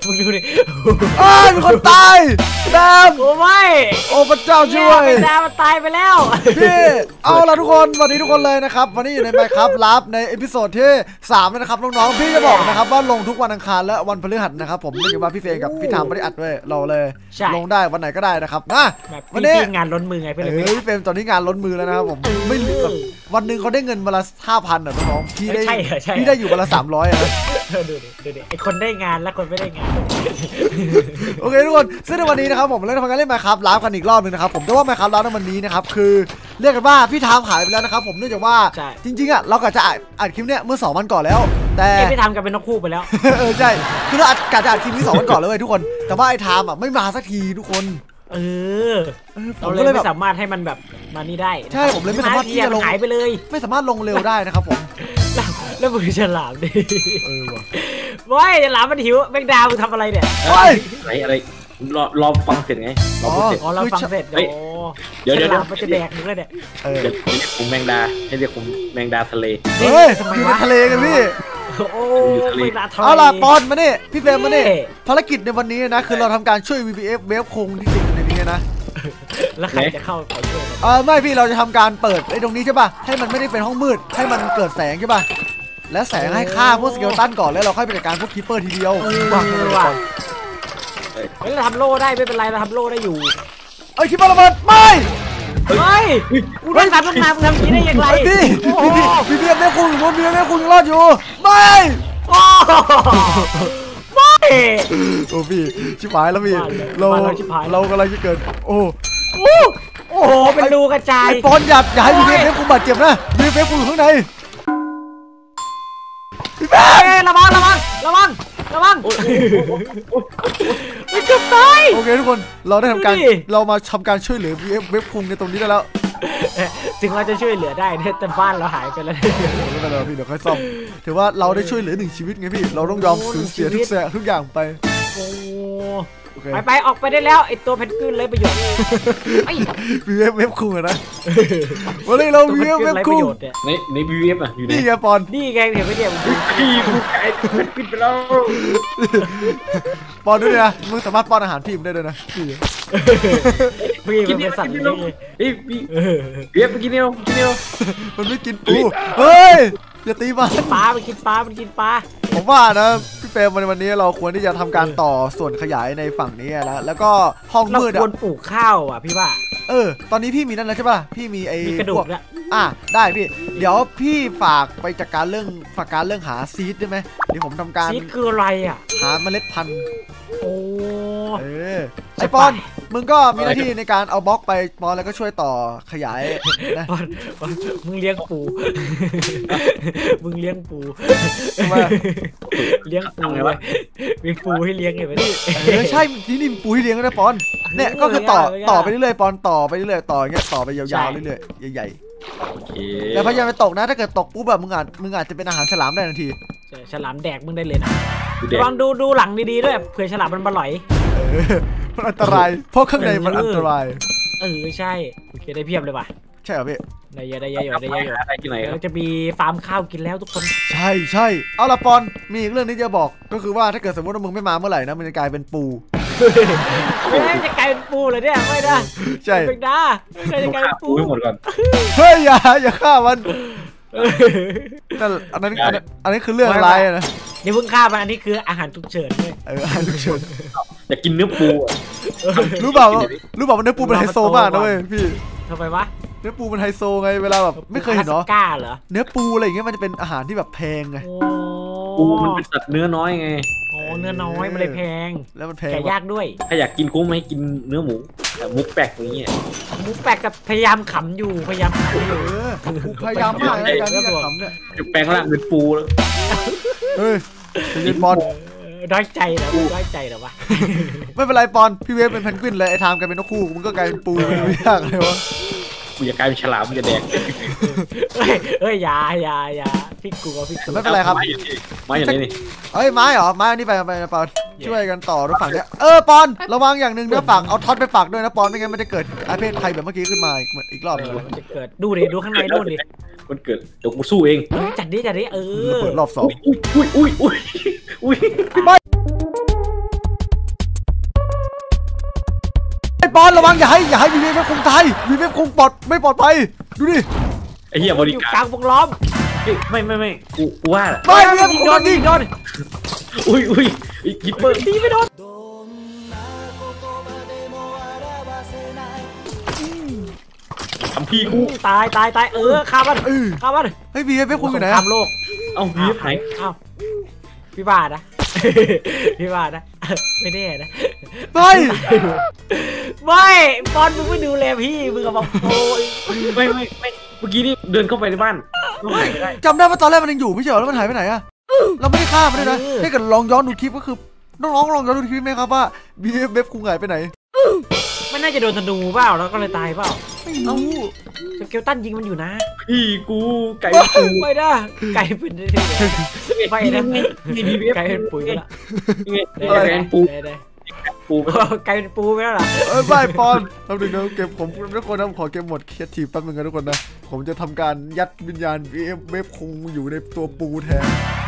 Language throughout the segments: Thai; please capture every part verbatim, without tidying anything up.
มึงดูดิอ้าวมีคนตายแดมโอ้ไม่โอ้พระเจ้าช่วยแดมมันตายไปแล้วพี่เอาล่ะทุกคนสวัสดีทุกคนเลยนะครับวันนี้อยู่ในไมค์ครับลับในเอพิโซดที่สามนะครับน้องๆพี่จะบอกนะครับว่าลงทุกวันอังคารและวันพฤหัสนะครับผมไม่ใช่ว่าพี่เฟย์กับพี่ธามไม่ได้อัดด้วยเราเลยลงได้วันไหนก็ได้นะครับนะวันนี้งานล้นมือไงพี่เลยพี่เฟย์ตอนนี้งานล้นมือแล้วนะครับผมไม่เหลือวันหนึ่งเขาได้เงินวันละห้าพันอ่ะน้องๆพี่ได้พี่ได้อยู่วันละสามร้อยอ่ะดูดิดูดิไอคนได้งานและคนไม่ได้งานโอเคทุกคนซึ่งในวันนี้นะครับผมเล่นทำการเล่นไมค์ครับลับกันอีกรอบนึงนะครับผมแต่ว่าไมค์ครับลับในวันนี้นะครับคือเรียกกันว่าพี่ธามหายไปแล้วนะครับผมเนื่องจากว่าจริงๆอ่ะเรากะจะอัดคลิปเนี้ยเมื่อสองวันก่อนแล้วแต่พี่ธามกันเป็นนกคู่ไปแล้วเออใช่คือเราอัดกะจะอัดคลิปนี้สองวันก่อนเลยทุกคนแต่ว่าไอ้ธามอ่ะไม่มาสักทีทุกคนเออเราเลยไม่สามารถให้มันแบบมานี่ได้ใช่ผมเลยไม่สามารถที่จะลงหายไปเลยไม่สามารถลงเร็วได้นะครับผมแล้วมือฉลามดิเออว่ะว้ยฉลามมันหิวแมงดามึงทำอะไรเนี่ยอะไรอะไรรอรอฟังเสร็จไงรอเสร็จอ๋อเราฟังเสร็จเดี๋ยวเดี๋ยวมันจะแดกมึงเลยเนี่ยเออเดี๋ยวผมแมงดาให้เรียกผมแมงดาทะเลเฮ้ยทำไมวะทะเลกันพี่โอ้ยเอาล่ะปอนมาเนี่ยพี่เฟรมมาเนี่ยภารกิจในวันนี้นะคือเราทำการช่วย วี พี เอฟ เวฟคงที่ติดอยู่ในนี้นะแล้วใครจะเข้าไปช่วยเออไม่พี่เราจะทำการเปิดไอ้ตรงนี้ใช่ป่ะให้มันไม่ได้เป็นห้องมืดให้มันเกิดแสงใช่ป่ะและแสงให้ฆ่าพวกสเกลตันก่อนแล้วเราค่อยไปจัดการพวกคิปเปอร์ทีเดียววางเลยว่ะเฮ้ยเราทำโล่ได้ไม่เป็นไรเราทำโล่ได้อยู่เอ้ยคิปเปอร์ระเบิดไม่ไม่กูได้ทำต้องทำทำนี้ได้ยังไงพี่พี่พี่เบี้ยคุณพี่เบี้ยคุณรอดอยู่ไม่ไม่โอ้พี่ชิบหายแล้วพี่เราเรากำลังจะเกิดโอ้โอ้โหเป็นรูกระจายปอนหยัดอย่าให้พี่เบี้ยคุณบาดเจ็บนะพี่เบี้ยคุณอยู่ข้างในพี่เบี้ยระวังระวังระวังระวังไม่เกือบตายโอเคทุกคนเราได้ทำการเรามาทำการช่วยเหลือเว็บคุงในตรงนี้ได้แล้วถึงเราจะช่วยเหลือได้แต่บ้านเราหายไปแล้วไม่เป็นไรพี่เดี๋ยวค่อยซ่อมถือว่าเราได้ช่วยเหลือหนึ่งชีวิตไงพี่เราต้องยอมสูญเสียทุกแสทุกอย่างไปไปไปออกไปได้แล้วไอตัวเพนกวินเลยประโยชน์วีเอฟเว็บคุงนะวันนี้เราวีเอฟเว็บคุงในในวีเอฟอ่ะอยู่นี่ไงปอนนี่ไงเห็นไหมเนี่ยพี่กูไก่เพนกวินไปแล้วปอนด้วยนะมึงสามารถป้อนอาหารพี่มึงได้ด้วยนะพี่พี่มันเป็นสัตว์เลี้ยงเลยเฮ้ยพี่วีเอฟกินเนียวกินเนียวมันไม่กินปูเฮ้ยอย่าตีมันปลามันกินปลามันกินปลาผมว่านะพี่เฟรมในวันนี้เราควรที่จะทำการต่อส่วนขยายในฝั่งนี้แล้วแล้วก็ห้องมืดเราควรปลูกข้าวอ่ะพี่ว่าเออตอนนี้พี่มีนั่นแล้วใช่ป่ะพี่มีไอ้กระดูกแล้วอ่ะได้พี่เดี๋ยวพี่ฝากไปจัดการเรื่องฝากการเรื่องหาซีดได้ไหมเดี๋ยวผมทำการซีดคืออะไรอ่ะหาเมล็ดพันธุ์โอ้เออไอปอนมึงก็มีหน้าที่ในการเอาบล็อกไปปอนแล้วก็ช่วยต่อขยายนะมึงเลี้ยงปูมึงเลี้ยงปูเลี้ยงปูไว้มีปูให้เลี้ยงไงวะนี่ใช่ที่นี่มีปูให้เลี้ยงนะปอนเนี่ยก็คือต่อต่อไปเรื่อยๆปอนต่อไปเรื่อยๆต่ออย่างเงี้ยต่อไปยาวๆเรื่อยๆใหญ่ๆแต่พยายามไปตกนะถ้าเกิดตกปุ๊บแบบมึงอาจมึงอาจจะเป็นอาหารฉลามได้ทันทีฉลามแดกมึงได้เลยนะลองดูดูหลังดีๆด้วยเผื่อฉลามมันมาหลอยมันอันตรายเพราะข้างในมันอันตรายเออใช่โอเคได้เพียบเลยว่ะใช่เหรอพี่ได้เยอะได้เยอะอยู่ได้เยอะอยู่เราจะมีฟาร์มข้าวกินแล้วทุกคนใช่ใช่เอาละปอนมีอีกเรื่องที่จะบอกก็คือว่าถ้าเกิดสมมติว่ามึงไม่มาเมื่อไหร่นะมันจะกลายเป็นปูไม่ได้จะกลายเป็นปูเลยเนี่ยไม่ได้ใช่เป็นด้าไม่จะกลายเป็นปูให้หมดก่อนเฮ้ยอย่าอย่าฆ่ามันแต่อันนั้นอันนี้คือเรื่องอะไรนะนี่เพิ่งฆ่ามันอันนี้คืออาหารฉุกเฉินเลยเอออาหารฉุกเฉินอยากกินเนื้อปูรู้เปล่ารู้เปล่าว่าเนื้อปูเป็นไฮโซมากนะเว้ยพี่ทำไมวะเนื้อปูเป็นไฮโซไงเวลาแบบไม่เคยเห็นเนาะกล้าเหรอเนื้อปูอะไรอย่างเงี้ยมันจะเป็นอาหารที่แบบแพงไงปูมันเป็นสัตว์เนื้อน้อยไงอ๋อเนื้อน้อยมันเลยแพงแล้วมันแพงแกะยากด้วยถ้าอยากกินคุ้มไหมกินเนื้อหมูแต่มุกแปลกอย่างเงี้ยมุกแปลกกับพยายามขำอยู่พยายามขำอยู่พยายามมากในการที่จะขำเนี่ยแปลงร่างเป็นปูแล้วเฮ้ยเป็นปอนด้อยใจนะด้อยใจเหรอวะไม่เป็นไรปอนพี่เวฟเป็นแพนกวินเลยไอ้ทามกลายเป็นนกคู่มึงก็กลายเป็นปูไม่ยากเลยวะกูอยากกลายเป็นฉลามมึงจะแดกเฮ้ยเฮ้ยอย่าอย่าอย่าพี่กูกับพี่กูไม่เป็นไรครับไม้อย่างนี้นี่เฮ้ยไม้เหรอไม้นี่ไปไปปอนช่วยกันต่อรถฝั่งเนี้ยเออปอนระวังอย่างหนึ่งนะฝั่งเอาท็อตไปปักด้วยนะปอนไม่งั้นมันจะเกิดอาเพศใครแบบเมื่อกี้ขึ้นมาอีกเหมือนอีกรอบนึงมันจะเกิดดูดิดูข้างในดูดิมันเกิดเดี๋ยวกูสู้เองจัดดิจัดดิเออเปิดรอบสองอุ้ยอุ้ยอุ้ยอุ้ยปอนระวังอย่าให้อย่าให้วีเวฟคงตายวีเวฟคงปลอดไม่ปลอดภัยดูดิไอ้เหี้ยบริอยู่การกลางวงล้อมไม่ไม่ไม่กูกูว่าไม่วีเวฟยิคงงโดนยิยิงงโดนอุ้ยอุ้ยกิปเปอร์ตีไม่โดนทำพี่กูตายตายตายเออฆ่ามันเออฆ่ามันเฮ้ยวีเวฟคงอยู่ไหนสงครามโลกเอ้าวีหายเอ้าพี่บาทนะ พี่บาทนะไม่แน่นะไม่ไม่บอลมึงไม่ดูแลพี่มึงกับบอกโอ้ยไม่ไม่ไม่เมื่อกี้นี่เดินเข้าไปในบ้านไม่ได้จำได้ว่าตอนแรกมันยังอยู่ไม่ใช่เหรอแล้วมันหายไปไหนอะเราไม่ได้ฆ่ามันด้วยนะถ้าเกิดลองย้อนดูคลิปก็คือน้องๆลองย้อนดูคลิปไหมครับว่าวีเวฟคงหายไปไหนไม่น่าจะโดนธนูเปล่าแล้วก็เลยตายเปล่าไม่รู้สเกลตันยิงมันอยู่นะพี่กูไก่ไม่ได้ไก่เป็นได้ไม่นะนี่บีบีไก่เป็นปุ๋ยไปละอะไรเป็นปูได้ได้ปูไก่เป็นปูไปแล้วเหรอเอ้ยไม่ปอนทำหนึ่งนะเกมผมทุกคนนะผมขอเกมหมดเคลียร์ทีมแป๊บนึงนะทุกคนนะผมจะทำการยัดวิญญาณวีเวฟคงอยู่ในตัวปูแทน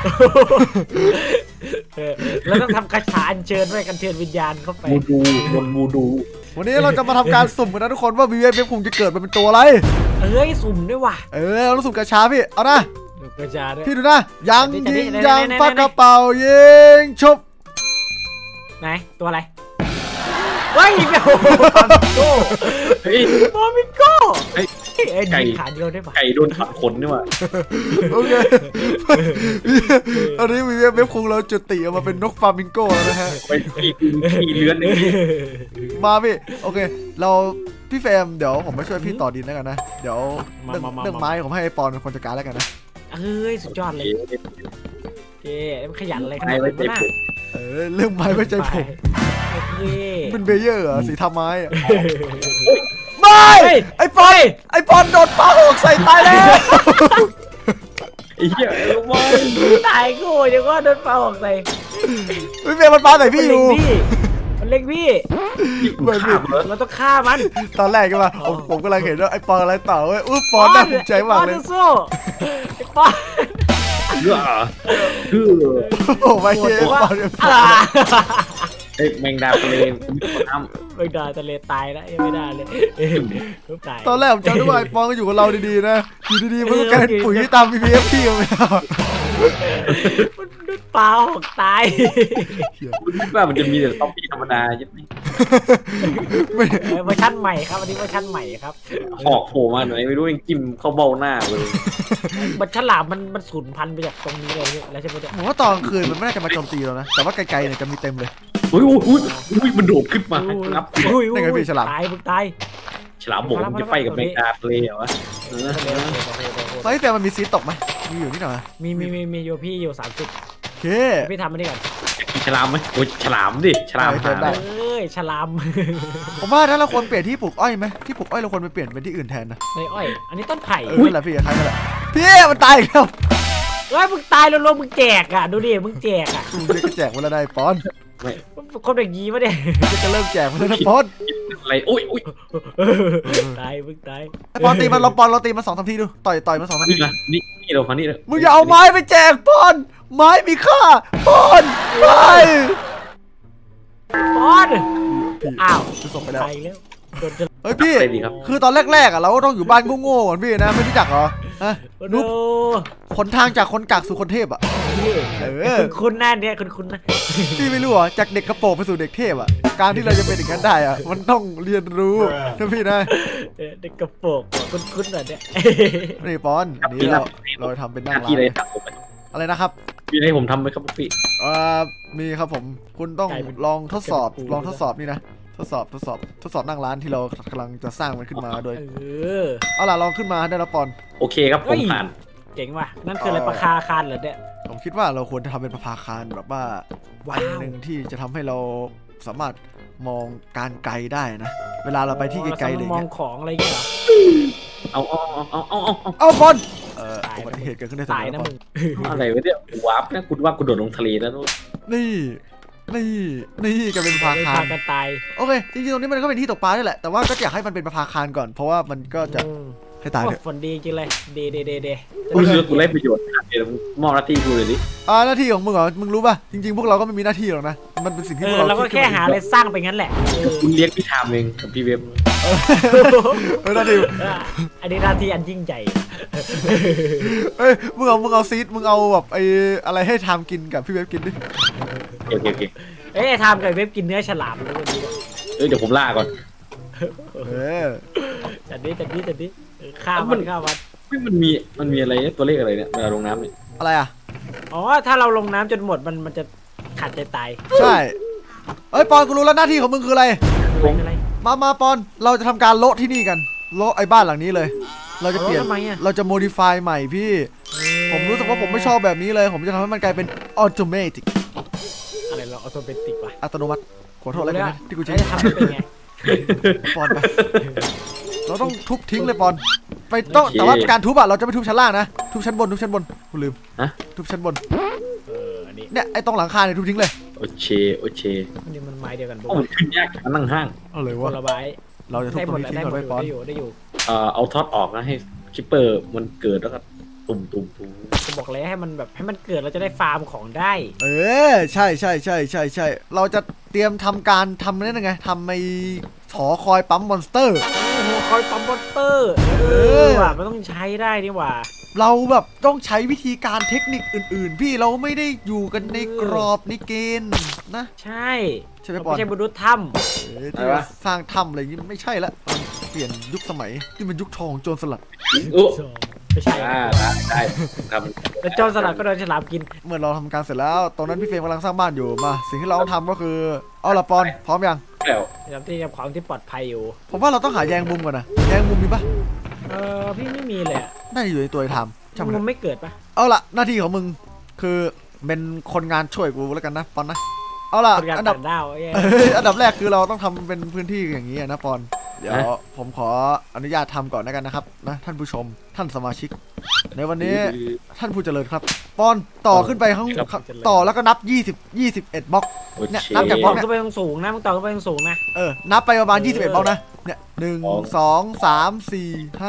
แล้วต้องทำคาถาอัญเชิญไว้กันเชิญวิญญาณเข้าไปมูดูบนมูดูวันนี้เราจะมาทำการสุ่มกันนะทุกคนว่าวีเวฟคงจะเกิดมาเป็นตัวอะไรเอ้ยสุ่มด้วยว่ะเออเราสุ่มกระชาพี่เอานะกระจาด้วยพี่ดูนะยังจัดดิยิงจัดดิยังไหนๆๆปากกระเป๋ายิงชุบไหนตัวอะไรเฮ้ยโอ้โหบอมิโก้เฮ้ยบอมิโก้เฮ้ยเอ้ยไก่ยิงขาเดียวได้ปะไก่โดนตัดขนนี่ว่ะโอเคอันนี้วีเวฟคงเราจุติออกมาเป็นนกฟลามิงโก้แล้วนะฮะไปขี่ขี่เลื้อนนี่มาพี่โอเคเราพี่เฟรมเดี๋ยวผมมาช่วยพี่ต่อดินแล้วกันนะเดี๋ยวเรื่องเรื่องไม้ผมให้ปอนเป็นคนจัดการแล้วกันนะเอ้ยสุดยอดเลยเจ๊มันขยันอะไรขนาดนั้นนะเออเรื่องไม้ไว้ใจผมเย้เป็นเบเยอร์เหรอสีทำไม้อะไม่เฮ้ยไอปอนไอปอนโดนปลาหกใส่ตายแล้วไอ้เหี้ยว่าตายกูเดี๋ยวก็โดนปลาออกใส่พี่เฟรมมันปลาใส่พี่อยู่มันเล็งพี่ไม่พี่เราต้องฆ่ามันตอนแรกก็มาผมผมกำลังเห็นว่าไอปอนอะไรต่อเว้ยอุ้ยปอนน่าภูมิใจมากเลยไอ้ปอนสู้ไอ้ปอนเลือเลือโอ้ไม่เฮ้ยปอนเนี่ยอ่าเอ้ยแมงดาทะเลน้ำไม่ได้ทะเลตายแล้วยังไม่ได้เลยเอ้ยตายตอนแรกผมจำได้ว่าไอปอนก็อยู่กับเราดีๆนะอยู่ดีๆมันก็กลายเป็นปุ๋ยตามพีพีเอฟพี่ไปแล้วมันโดนปลาออกตายคุณคิดว่ามันจะมีแต่ซอมบี้ธรรมดาใช่ไหมไม่เออเวอร์ชันใหม่ครับอันนี้เวอร์ชันใหม่ครับหอกโผล่มาหน่อยไม่รู้ยังจิ้มเข้าเบ้าหน้าเลยมันฉลามมันมันสูญพันธุ์ไปจากตรงนี้เลยแล้วใช่ไหมเนี่ยผมว่าตอนกลางคืนมันไม่น่าจะมาโจมตีเรานะแต่ว่าไกลๆเนี่ยจะมีเต็มเลยอุ้ยอุ้ยอุ้ยอุ้ยมันโดดขึ้นมาครับอุ้ยนั่นไงพี่ฉลามตายมึงตายฉลามบอกมันจะไฟกับแมงดาทะเลเหรอวะตอนที่แฟนมันมีซีตกไหมมีอยู่นี่หน่อยมีมีมีมีอยู่พี่อยู่สามสิบโอเคพี่ทำมาดิก่อนกินฉลามไหมโอ้ยฉลามดิฉลามหาได้เอ้ยฉลามผมว่าถ้าเราควรเปลี่ยนที่ปลูกอ้อยไหมที่ปลูกอ้อยเราควรไปเปลี่ยนเป็นที่อื่นแทนนะในอ้อย อันนี้ต้นไผ่เออนั่นแหละพี่คล้ายๆกันแหละพี่มันตายอีกแล้วเฮ้ยมึงตายแล้วมึงแจกอ่ะดูดิมึงแจกอ่ะกูจะแจกวันละได้ปอนไม่คนแบบนี้ปะเนี่ยจะเริ่มแจกวันละนะปอนอะไรโอ้ยอุ้ยตายมึงตายไอปอนตีมันเราปอนเราตีมันสองสามทีดูต่อยต่อยมันสองสามนี่ทีนะนี่นี่เราคันนี้เลยมึงอย่าเอาไม้ไปแจกปอนไม้มีค่าปอนไปปอนอ้าวจะส่งไปแล้วตายแล้วโดนจะเฮ้ยพี่อะไรดีครับคือตอนแรกๆอ่ะเราก็ต้องอยู่บ้านโง่ๆก่อนพี่นะไม่รู้จักเหรอฮะโดนุ๊บขนทางจากคนกากสู่คนเทพอ่ะ เออคุณคุณหน้าเนี่ยคุณคุณนะพี่ไม่รู้เหรอจากเด็กกระโปรงไปสู่เด็กเทพอ่ะการที่เราจะเป็นอย่างนั้นได้อ่ะมันต้องเรียนรู้นะพี่นะเออเด็กกระโปรงคุณคุณหน่อยเนี่ยนี่ปอนอันนี้เราเราทำเป็นหนั่น้างร้าที่อะไรนครับผมอะไรนะครับมีอะไรผมทำไหมครับพี่เอ่อมีครับผมคุณต้องลองทดสอบลองทดสอบนี่นะทดสอบทดสอบทดสอบนั่งร้านที่เรากำลังจะสร้างมันขึ้นมาโดยเออเอาล่ะลองขึ้นมาได้แล้วปอนโอเคครับผมผ่านเจ๋งว่ะนั่นคืออะไรปลาคาคานเหรอเนี่ยผมคิดว่าเราควรจะทำเป็นประภาคารแบบว่าวันหนึ่งที่จะทำให้เราสามารถมองการไกลได้นะเวลาเราไปที่ไกลๆเลยมองเนี่ยของอะไรอย่างเงี้ยเหรอเอาเอาเอาเอาเอาเอาเอาปอนเอ่ออุบัติเหตุเกิดขึ้นได้เสมตายอนะปอมึนงอะไรวะเนี่ยวาร์ปนะคุณว่าคุณโดดลงทะเลแล้วนู่นนี่นี่นี่กันเป็นประภาคารพากันตายโอเคจริงๆตรงนี้มันก็เป็นที่ตกปลาด้วยแหละแต่ว่าก็อยากให้มันเป็นประภาคารก่อนเพราะว่ามันก็จะอืมใให้ตายเถอะฝนดีจริงเลยเดเดเดเดกูรู้สึกกูได้ประโยชน์เดี๋ยวมอบหน้าที่กูเลยดิอ่าหน้าที่ของมึงเหรอมึงรู้ป่ะจริงๆพวกเราก็ไม่มีหน้าที่หรอกนะมันเป็นสิ่งที่เอพวกอเราเราก็แค่หาอะไรสร้างไปงั้นแหละคุณเลี้ยงพี่ทามเองกับพี่เว็บเออหน้าที่อันนี้หน้าที่อันยิ่งใหญ่เอ้ยมึงเอามึงเอาซีดมึงเอาแบบไอ้อะไรให้ทำกินกับพี่เว็บกินดิโอเคโอเคเอ้ยทำกับเว็บกินเนื้อฉลามเลยวันนี้เอ้ยเดี๋ยวผมล่าก่อนเออจัดดิจัดดิจัดดิข้าวมันข้าวมันมันมีมันมีอะไรตัวเลขอะไรเนี่ยเวลาลงน้ำเนี่ยอะไรอ่ะอ๋อถ้าเราลงน้ำจนหมดมันมันจะขาดใจตายใช่เอ้ยปอนกูรู้แล้วหน้าที่ของมึงคืออะไรอะไรอะไรมามาปอนเราจะทำการโละที่นี่กันโละไอ้บ้านหลังนี้เลย เราจะเปลี่ยนทำไมอ่ะเราจะ modify ใหม่พี่ ผมรู้สึกว่าผมไม่ชอบแบบนี้เลย ผมจะทำให้มันกลายเป็น automatic อะไรเราออโตเมติกวะอัตโนมัติขอโทษอะไรกันนะที่กูจะจะทำให้เป็นไงปอนไปเราต้องทุบทิ้งเลยปอนไปต้องแต่ว่าการทุบอะเราจะไม่ทุบชั้นล่างนะทุบชั้นบนทุบชั้นบนกูลืมฮะทุบชั้นบนเอออันนี้เนี่ยไอ้ตรงหลังคาเนี่ยทุบทิ้งเลยโอเคโอเคอันนี้มันไม้เดียวกันโอ้มันขึ้นยากมันนั่งห้างเอาเลยควะนละใบเราจะทุบได้ตหรมงดนี้แล้วทิ้งได้ก่อนหมดไว้ปอนได้อยู่ได้อยู่เอ่อเอาท็อตออกนะให้คิปเปอร์มันเกิดแล้วก็ตุ่มตุ่มตุ่มจะบอกเลยให้มันแบบให้มันเกิดเราจะได้ฟาร์มของได้เออใช่ใช่ใช่ใช่ใช่เราจะเตรียมทำการทำนั่นไงทำไอ้หอคอยปั๊มมอนสเตอร์โอ้โหคอยปั๊มมอเตอร์เออว่ะมันต้องใช้ได้นี่หว่าเราแบบต้องใช้วิธีการเทคนิคอื่นๆ พี่เราไม่ได้อยู่กันในกรอบในเกณฑ์นะใช่ใช่ไหมเราปอนไม่ใช่มนุษย์ถ้เออที่ว่าสร้างถ้ำอะไรอย่างงี้ไม่ใช่ละมันเปลี่ยนยุคสมัยที่เป็นยุคทองโจรสลัดโอ้ำไม่ใช่อ่าได้ได้ทแล้วโจรสลัดก็โดนฉลามกินเมื่อเราทำการเสร็จแล้วตอนนั้นพี่เฟรมกำลังสร้างบ้านอยู่มาสิ่งที่เราต้องทำก็คือเอาละปอนพร้อมยังำแล้วพยายามที่จะของที่ปลอดภัยอยู่ผมว่าเราต้องหาแยงมุมก่อนนะแยงมุมมีปะเออพี่ไม่มีเลยอะน่าจะอยู่ในตัวไอ้ทำช่างมันเถมันอะไม่เกิดปะเอาละหน้าที่ของมึงคือเป็นคนงานช่วยกูแล้วกันนะปอนนะเอาละคนงานอันดับต่างดาวไอ้เหี้ยเอ้ยอันดับแรกคือเราต้องทำเป็นพื้นที่อย่างนี้นะปอนเดี๋ยวผมขออนุญาตทำก่อนแล้วกันนะครับนะท่านผู้ชมท่านสมาชิก ในวันนี้ท่านผู้เจริญครับปอนต่อขึ้นไปข้างต่อแล้วก็นับยี่สิบ ยี่สิบเอ็ดบล็อกโอเนี่ยเคนับจากต่อขึ้นไปตรงสูงนะมึงต่อขึ้นไปตรงสูงนะเออนับไปประมาณยี่สิบเอ็ดบล็อกนะเนี่ยหนึ่งสองสามสี่ห้า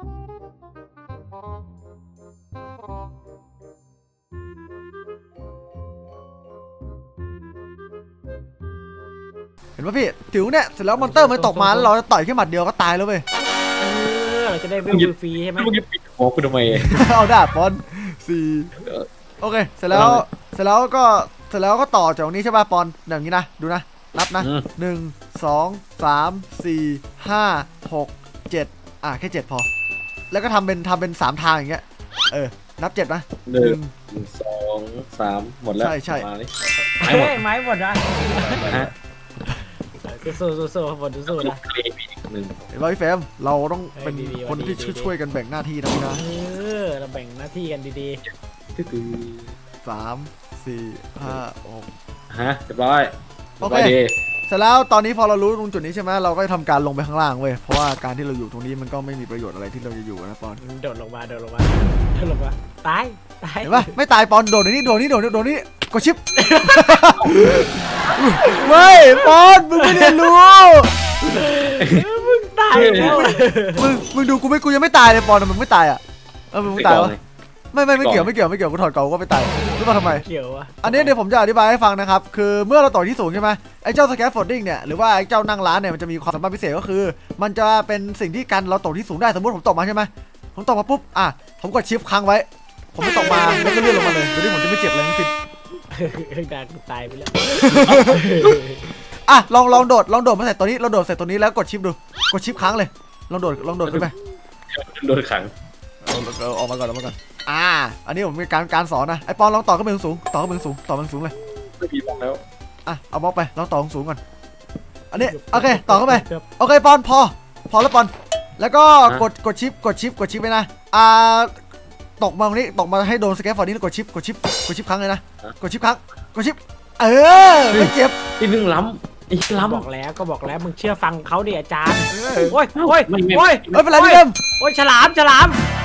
เห็นป่ะพี่ถิวเนี่ยเสร็จแล้วมอนเตอร์มันตกมาแล้วเราจะต่อยแค่หมัดเดียวก็ตายแล้วเว้ยเออเราจะได้เวลฟรีใช่ไหมมึงจะปิดหัวกูทำไมเอาได้ปอนสี่โอเคเสร็จแล้วเสร็จแล้วก็เสร็จแล้วก็ต่อจากนี้ใช่ป่ะปอนอย่างนี้นะดูนะนับนะหนึ่งสองสามสี่ห้าหกเจ็ดอ่ะแค่เจ็ดพอแล้วก็ทำเป็นทำเป็นสามทางอย่างเงี้ยเออนับเจ็ดนะหนึ่งสองสามหมดแล้วใช่ใช่มาเลยเฮ้ยไม้หมดนะฮะสู้สู้สู้หมดสู้นะเคลมอีกหนึ่งเห็นป่ะพี่เฟรมเราต้องเป็นดีๆคนที่ดีๆช่วยๆกันแบ่งหน้าที่นะพี่นะเออเราแบ่งหน้าที่กันดีตื้อสามสี่ห้าหกฮะเรียบร้อยโอเครียบร้ยดีเสร็จแล้วตอนนี้พอเรารู้ตรงจุดนี้ใช่ไหมเราก็จะทำการลงไปข้างล่างเว้ยเพราะว่าการที่เราอยู่ตรงนี้มันก็ไม่มีประโยชน์อะไรที่เราจะอยู่นะปอนๆโดดลงมาโดดลงมาโดดลงมาตายตายเห็นปะไม่ตายปอนโดดนี่โดดนี่โดดนี่โดดนี่กดชิป ไม่ปอนมึงไม่เรียนรู้มึงตายแล้วมึงมึงดูกูไม่กูยังไม่ตายเลยปอนมึงไม่ตายอ่ะเออมึงไม่ตายวะไม่ไม่ไม่เกี่ยวไม่เกี่ยวไม่เกี่ยวกูถอดเกาก็ไม่ตายรู้ป่ะทำไมเกี่ยวอะอันนี้เดี๋ยวผมจะอธิบายให้ฟังนะครับคือเมื่อเราต่อที่สูงใช่ไหมไอ้เจ้าสแคฟโฟลดิ้งเนี่ยหรือว่าไอ้เจ้านั่งร้านเนี่ยมันจะมีความสามารถพิเศษก็คือ มันจะเป็นสิ่งที่กันเราตกที่สูงได้สมมติผมตกมาใช่ไหมผมตกมาปุ๊บอ่ะผมกดชิปค้างไว้ ผมไม่ตกมาแล้วก็เลื่อนลงมาเลยโดยที่ผมจะไม่เจ็บเลยทั้งสิ้นดากูตายไปแล้วอ่ะลองลองโดดลองโดดมาใส่ตัวนี้เราโดดใส่ตัวนี้แล้วกดชิปดูกดชิปค้างเลยลองโดดลองโดดขึ้นไปโดนขังเอาเอาออกมาก่อนออกมาก่อนอ่าอันนี้ผมมีการการสอนนะไอ้ปอนลองต่อขึ้นไปสูงต่อขึ้นไปสูงต่อไปสูงเลยไม่มีบ้างแล้วอ่ะเอาบล็อกไปลองต่อสูงก่อนอันนี้โอเคต่อเข้าไปโอเคปอนพอพอแล้วปอนแล้วก็กดกดชิปกดชิปกดชิปไปนะอ่าตกมาตรงนี้ตกมาให้โดนสแกฟฟอร์ดนี้แล้วกดชิปกดชิปกดชิปครั้งเลยนะกดชิปครั้งกดชิปเออไม่เจ็บนี่มึงล้ำอีกล้ำบอกแล้วก็บอกแล้วมึงเชื่อฟังเขาดิอาจารย์โอ้ยโอ้ยโอ้ยไม่เป็นไรพี่เอ็มโอ้ยฉลามฉลาม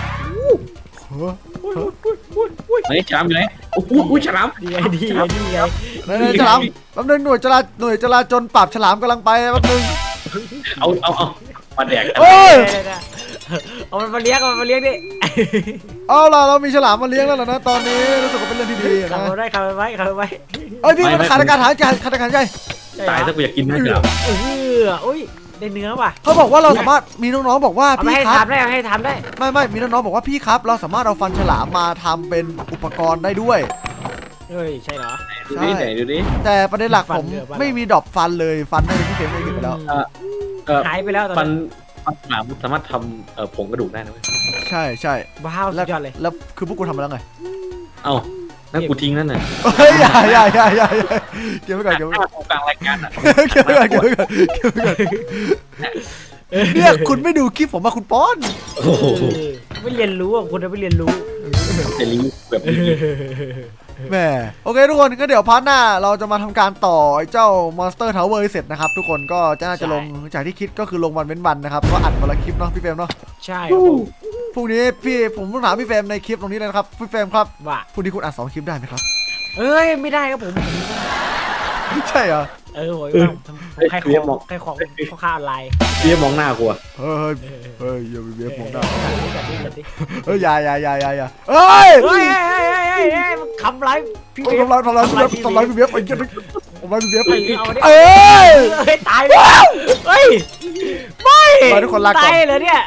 ไหนฉลามอยู่ไหนโอ้โหฉลามดีไงดีไงดีไงไหนๆฉลามแป๊บนึงหน่วยจราหน่วยจราจรปราบฉลามกำลังไปแป๊บนึงเอาเอาเอามาแดกกันโอ้ยเอามันมาเลี้ยงเอามันมาเลี้ยงดิเอาล่ะเรามีฉลามมาเลี้ยงแล้วนะตอนนี้รู้สึกว่าเป็นเรื่องที่ดีขับนะมาได้ขับไปไว้ขับไปไว้เอ้ยพี่มันขาดอากาศหายใจขาดอากาศหายใจตายถ้ากูอยากกินนะจ๊ะเอออุ้ยได้เนื้อว่ะเขาบอกว่าเราสามารถมีน้องๆบอกว่าเอาไปพี่ให้ครับทำได้ให้ทำได้ไม่ไม่มีน้องๆบอกว่าพี่ครับเราสามารถเอาฟันฉลามมาทำเป็นอุปกรณ์ได้ด้วยเฮ้ยใช่เหรอดูดิไหนดูดิแต่ประเด็นหลักผมฟันเยอะปะไม่มีดอกฟันเลยฟันได้พี่เฟรมได้หยิบไปแล้วเออหายไปแล้วตอนฟันนี้ฟันฉลามสามารถทำเอ่อผงกระดูกได้นะเว้ยใช่ใช่ว้าวสุแล้วดยอดเลยแล้วคือพวกกูทำมาแล้วไงเอ้านั่นกูทิ้งนั่นน่ะเฮ้ยอย่าอย่าอย่าอย่าอย่าเก็บไว้ก่อนเก็บไว้ก่อนกลางรายการอ่ะเก็บไว้ก่อนเก็บไว้ก่อนเก็บไว้ก่อนเนี่ยคุณไม่ดูคลิปผมมาคุณป้อนโอ้โหไม่เรียนรู้อ่ะคุณไม่เรียนรู้เจลีแบบนี้แหมโอเคทุกคนก็เดี๋ยวพาร์ทหน้าเราจะมาทำการต่อไอ้เจ้า Monster Tower เสร็จนะครับทุกคนก็จะน่าจะลงจากที่คิดก็คือลงวันเว้นวันนะครับก็อัดวันละคลิปเนาะพี่เฟรมเนาะใช่ครับผมพรุ่งนี้พี่ผมต้องถามพี่เฟรมในคลิปตรงนี้เลยนะครับพี่เฟรมครับว่าพรุ่งนี้คุณอัดสองคลิปได้ไหมครับเอ้ยไม่ได้ครับผมใช่เหรอเออโหยว่าผมใครของใครของพ่อค้าออนไลน์พี่มองหน้ากูอะเฮ้ยเฮ้ยอย่าไปเบียดผมนะจัดดิจัดดิเฮ้ยอย่าอย่าอย่าอย่าอย่าเฮ้ยเฮ้ยเฮ้ยเฮ้ยเฮ้ยเฮ้ยมันคำไรพี่เบฟทำร้ายทำร้ายพี่เบียดทำร้ายพี่เบียดไอ้เหี้ยทำร้ายพี่เบียดเอ้ยเอาดิเอ้ยเฮ้ยตายแล้วเฮ้ยไม่มาทุกคนลาก่อนตายเลยเนี่ย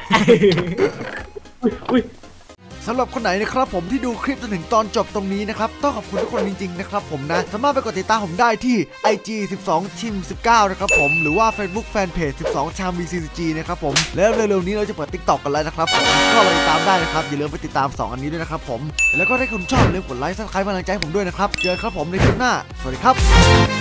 อุ้ยสำหรับคนไหนนะครับผมที่ดูคลิปจนถึงตอนจบตรงนี้นะครับต้องขอบคุณทุกคนจริงๆนะครับผมนะสามารถไปกดติดตามผมได้ที่ ไอ จี สิบสอง ทีม สิบเก้า นะครับผมหรือว่า Facebook Fanpage สิบสอง ชาม บี ซี ซี จี นะครับผมแล้วเร็วๆนี้เราจะเปิด TikTok กันแล้วนะครับผมก็ไปติดตามได้นะครับอย่าลืมไปติดตามสองอันนี้ด้วยนะครับผมแล้วก็ถ้าคุณชอบอย่าลืมกดไลค์ซับสไครป์กำลังใจให้ผมด้วยนะครับเจอกันครับผมในคลิปหน้าสวัสดีครับ